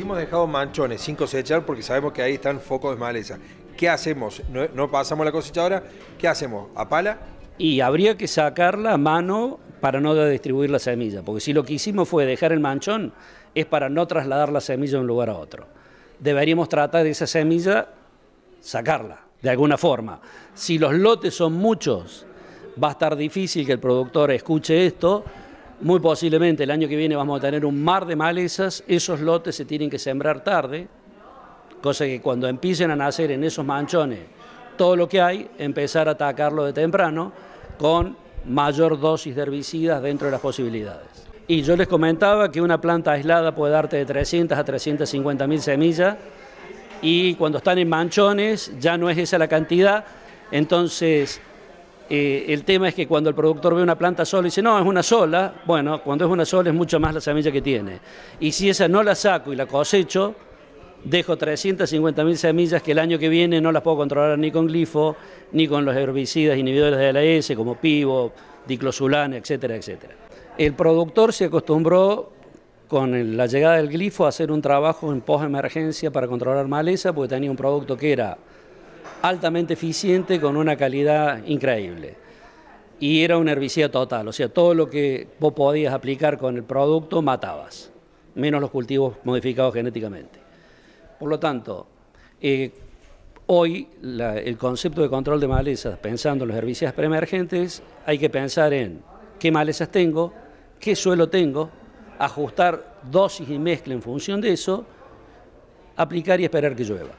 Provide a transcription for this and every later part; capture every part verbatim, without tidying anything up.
Si hemos dejado manchones sin cosechar porque sabemos que ahí están focos de maleza, ¿qué hacemos? No, no pasamos la cosechadora, ¿qué hacemos? ¿A pala? Y habría que sacarla a mano para no distribuir la semilla, porque si lo que hicimos fue dejar el manchón, es para no trasladar la semilla de un lugar a otro. Deberíamos tratar de esa semilla, sacarla, de alguna forma. Si los lotes son muchos, va a estar difícil que el productor escuche esto. Muy posiblemente el año que viene vamos a tener un mar de malezas, esos lotes se tienen que sembrar tarde, cosa que cuando empiecen a nacer en esos manchones todo lo que hay, empezar a atacarlo de temprano con mayor dosis de herbicidas dentro de las posibilidades. Y yo les comentaba que una planta aislada puede darte de trescientas a trescientas cincuenta mil semillas y cuando están en manchones ya no es esa la cantidad, entonces eh, el tema es que cuando el productor ve una planta sola y dice no, es una sola, bueno, cuando es una sola es mucho más la semilla que tiene. Y si esa no la saco y la cosecho, dejo trescientas cincuenta mil semillas que el año que viene no las puedo controlar ni con glifo, ni con los herbicidas inhibidores de la S, como pivo, diclosulán, etcétera, etcétera. El productor se acostumbró con la llegada del glifo a hacer un trabajo en post-emergencia para controlar maleza, porque tenía un producto que era altamente eficiente con una calidad increíble. Y era un herbicida total, o sea, todo lo que vos podías aplicar con el producto matabas, menos los cultivos modificados genéticamente. Por lo tanto, eh, hoy la, el concepto de control de malezas, pensando en los herbicidas preemergentes, hay que pensar en qué malezas tengo, qué suelo tengo, ajustar dosis y mezcla en función de eso, aplicar y esperar que llueva.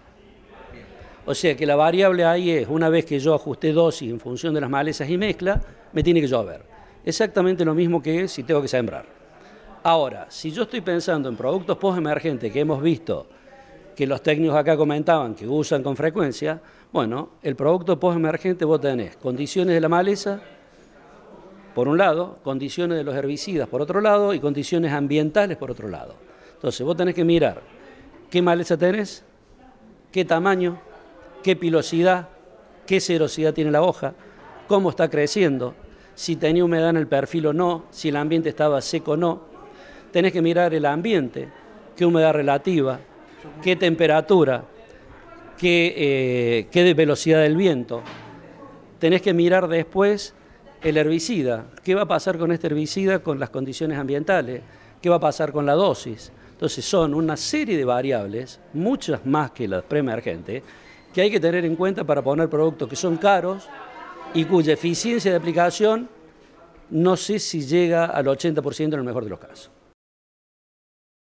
O sea que la variable ahí es, una vez que yo ajusté dosis en función de las malezas y mezcla, me tiene que llover. Exactamente lo mismo que si tengo que sembrar. Ahora, si yo estoy pensando en productos post-emergentes que hemos visto que los técnicos acá comentaban que usan con frecuencia, bueno, el producto post-emergente vos tenés condiciones de la maleza, por un lado, condiciones de los herbicidas por otro lado y condiciones ambientales por otro lado. Entonces vos tenés que mirar qué maleza tenés, qué tamaño, qué pilosidad, qué serosidad tiene la hoja, cómo está creciendo, si tenía humedad en el perfil o no, si el ambiente estaba seco o no. Tenés que mirar el ambiente, qué humedad relativa, qué temperatura, qué, eh, qué velocidad del viento. Tenés que mirar después el herbicida, qué va a pasar con este herbicida con las condiciones ambientales, qué va a pasar con la dosis. Entonces son una serie de variables, muchas más que las preemergentes, que hay que tener en cuenta para poner productos que son caros y cuya eficiencia de aplicación no sé si llega al ochenta por ciento en el mejor de los casos.